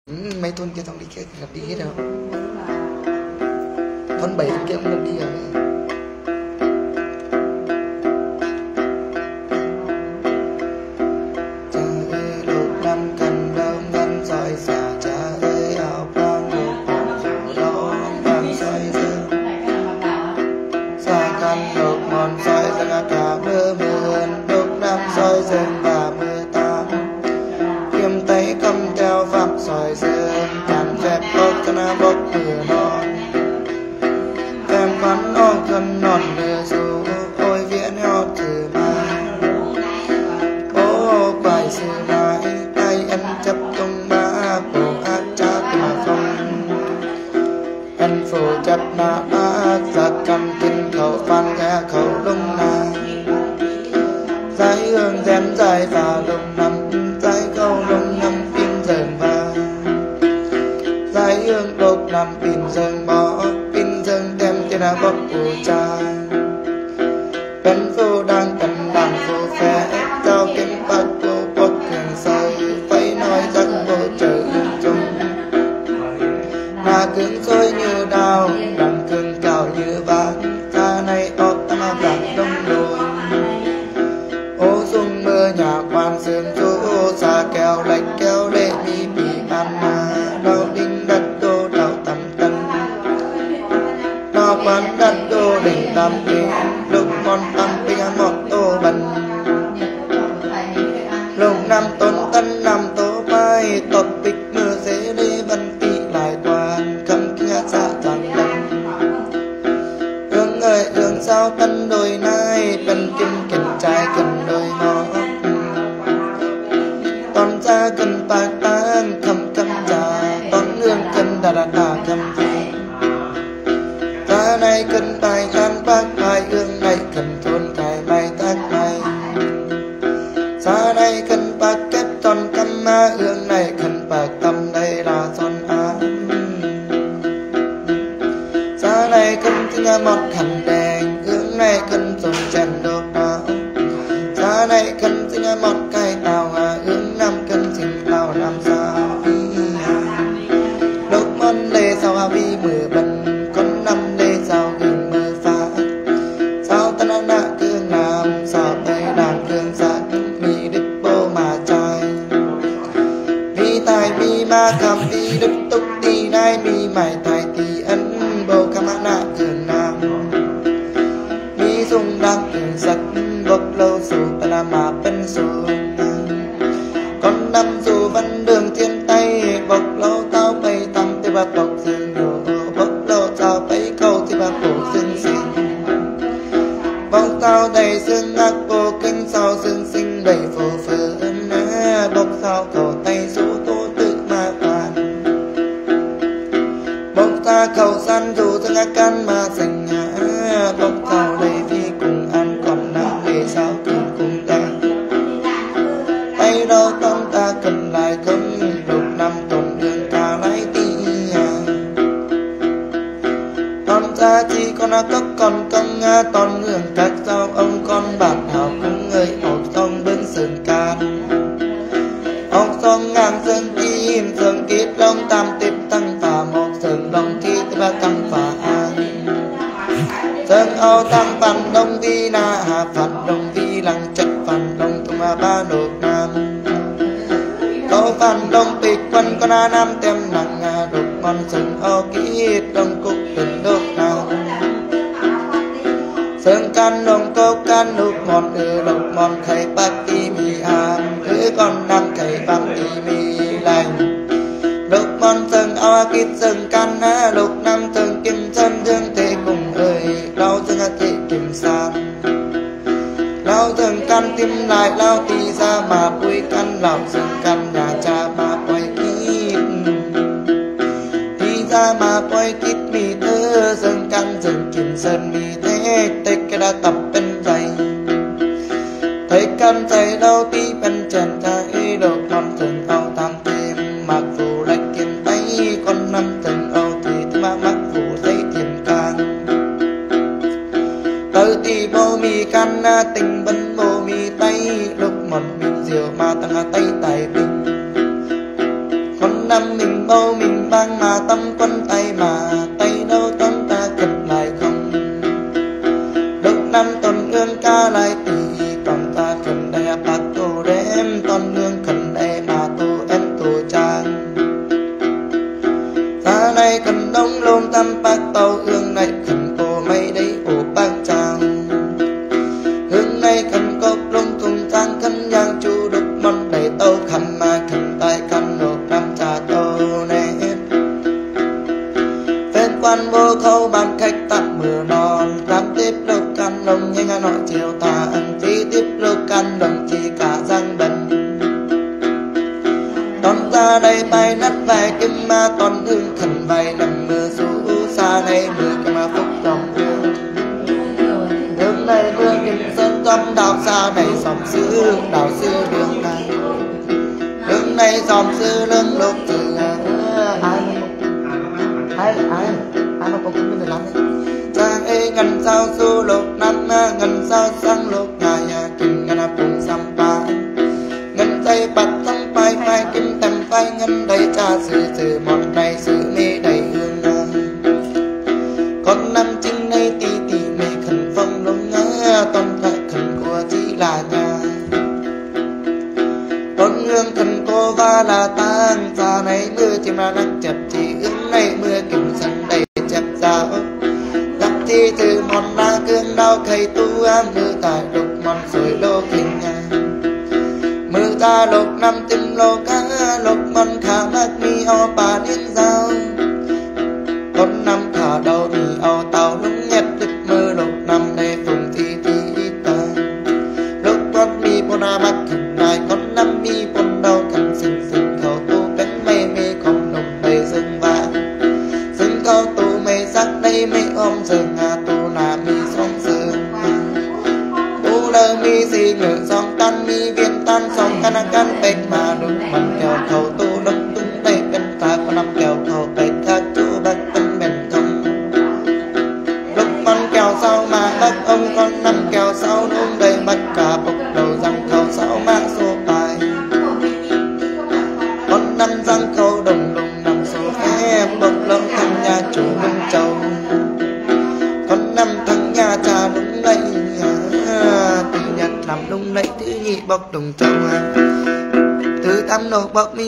Mấy thôn kia xong đi kia gặp đi hết rồi. Thôn 7 thôn kia cũng được đi rồi. Cha ơi lục năm cần đông ngân soi xả, cha ơi áo quang một hồn dù đâu vàng soi dương. Xa căn lục mòn soi ra cả mưa mượn, lục năm soi dương và mưa tan. Kiếm tay cầm theo pháp soi dương, càn phép bốc cho nó bốc mưa non. Em bắn o thân non lừa dù, ôi viễn heo thử mai. Bố quài sư lại, tay anh chấp tung ba, bố ác cha tùm không. Anh phù chấp na ác, giặc cầm kinh khẩu phan ghe khẩu lung na. Giải hương dém dài và lung năm, giải câu lung năm pin dần và. Giải hương đột năm pin dần bỏ, pin dần đem trên áo bọc của cha. Bên phu đang cần đàn phu phé, giao kinh bác cô bốc thường soi, phải nói giấc vô trở chung. Là cứng khôi như đào, đằng cứng cao như ván, xa này ốc tâm áp đằng đông đôi. Ô dung mưa nhà quan sương chú, xa kéo lệch kéo lệ đi bị ban mà. Đau đinh đất đô đau tầm tân, đau quán đất đô đỉnh tam đi, lúc con tâm binh một tô bần. Lúc năm tôn tân năm tố mai, tộc bịch mưa dễ đi bần tị lại quan, khâm kia xa chẳng lần. Hương ơi hương sao tân đôi nai, bần kim kình trai cần đôi ngó. Toàn ra cần bạc tan, khâm khâm trà, toàn hương cần đà đà đà khâm về. Ra này cần tài an bác mai, hương này cần thôn cài mai tác mai. Xa này cần bạc kết tròn căm ma, hương này cần bạc tâm đây là son án. Xa này cần tinh một khăn đèn, hương này cần dùng chèn đột đáo. Xa này cần tinh một cái tàu, hương năm cần sinh tàu làm sao. Đốc môn lê sao vi mưa bần, con năm lê sao gừng mưa phá. Sao tân nạ cương nam, sao tây đàn cương sát, mi đức bô mà trai. Mi tài mi ma kham mi đức túc tì nai, mi mày tài tì ấn bô kham nạ cương nam. Mi dung đăng cương giật, bốc lâu dù tân mà bên dù. Con năm dù văn đường thiên tây, bốc lâu tao bay tăng tê bà bốc dương đồ. Bốc lâu tao bay câu tê bà bổ dương sinh. Bốc tao đầy dương ác vô kinh sao dương sinh đầy phổ phở. Bốc sao cầu tay số tố tự ma phàn. Bốc ta cầu san dù dương ác can mà dành. Bốc tao đầy vi cùng ăn còn nắng để sao cường cùng ta. Tay đâu tông ta cần lại không, lục năm tổn đường ta lấy tí. Con ra chi con cốc con công, toàn hưởng các sao ông con bản hảo cũng người ốc sông bên sườn can. Ốc sông ngang sườn kim, sườn kít lông tam tiếp tăng phà một sườn đồng thi tiếp tăng phà an. Sườn âu tăng phản đông vi na hạ phản đông vi lăng chất phản đông tung ba nộp nam. Câu phản đông tịch quân con nam tem nặng, đục con sườn âu kít đông cúc tình đốt nam. Sương can đông câu can lục mòn lục mòn khay bát tì mì hàm, con năm khay bát tì mì lành. Lục mòn sương âu kít sương can, lục năm sương kim sơn dương thế cùng ơi, lau sương thế kim san. Lau sương can tim lại lau tì ra mà bùi can, lau sương can nhà cha mà quay kít. Tì ra mà quay kít mì thơ, sương can sương kim sơn mì thế, tích cái đã tập bên dày. Thấy can dày đâu tí bên trần trái, đột năm sương âu tam thêm, mặc phù lạch kiếm tay, con năm sương âu thì mà mắc phù thấy tiền can. Tới tì bô mì can, tình bấn bô mì tay, lúc một mình diều mà tăng tay tài bình. Con năm năm mình bầu mình bang mà tâm quân tay mà tay đâu tâm ta cần lại không. Lúc năm tuần ương ca lại tỷ còn ta cần đây bạc tô đêm toàn nương cần đây mà tô em tô trang. Ta này cần đông lôn tâm bác tàu ương này cần cô mây đấy ổ bác chàng. Hương này cần cốc lông thùng trang cân giang chu đục mòn đầy tàu khăm mà cần tay căn nộp năm trà tàu nè. Phên quan vô khâu bàn khách tạm mưa non làm tiếp lục căn lông nhanh hà nội chiều ta ăn tí tiếp lục căn đồng chỉ cả răng đần. Toàn ra đây bay nát vài kim ma toàn hương khẩn vài nằm mưa rú xa này mưa kim ma phúc dòng hương. Hương này hương kim sơn trong đào xa này dòng sư đào sư đường này. Hương này dòng sư lưng lục từ ai mà có cũng lắm đấy. Cha ê ngân sao du lục năm ngân sao sang lục nhà kinh ngân bùng xăm pa ngân dây bạch thăm phai phai kim tầm phai ngân đầy cha sự mòn đầy sự mê đầy hương con năm chinh này tì mê khẩn phong đông toàn lại khẩn của chỉ là nhà con hương khẩn cô va là tan xa này mưa chim ra nắng chập chỉ hương này mưa kim sân đầy chập giáo gặp chi từ mòn na cương đau khầy tu am mưa tại đục mòn sưởi lô kinh nhà mưa ta lục năm tim lô cá lục mòn khả mắc mi o bà đến giao con năm khả đầu mi o tàu lúng nhét đứt mưa lục năm đây phùng thi ta lúc con mi bồn a bắt khẩn lại con năm mi bồn đau khẩn sừng khẩu tu cánh mây mê con nồng đầy rừng vàng rừng khẩu tu mây sắc đây mây ôm rừng tu nà mi song rừng tu lơ mi gì ngựa song tan mi viên tan song căn bạch mà lúc mình kèo khẩu tu lúc tung tay bên ta con năm kèo khẩu bạch khác chú bác tâm bền thông lúc con kèo sau mà bác ông con năm kèo sau nung đầy bạch cả bọc đầu răng khẩu sau mã số bài con năm răng khẩu đồng đồng nằm số phép bọc lông thằng nhà chủ Minh Châu con năm thằng nhà cha đúng đây từ nhật làm lung lẫy thứ nhị bọc đồng châu thứ tam nổ bọc mi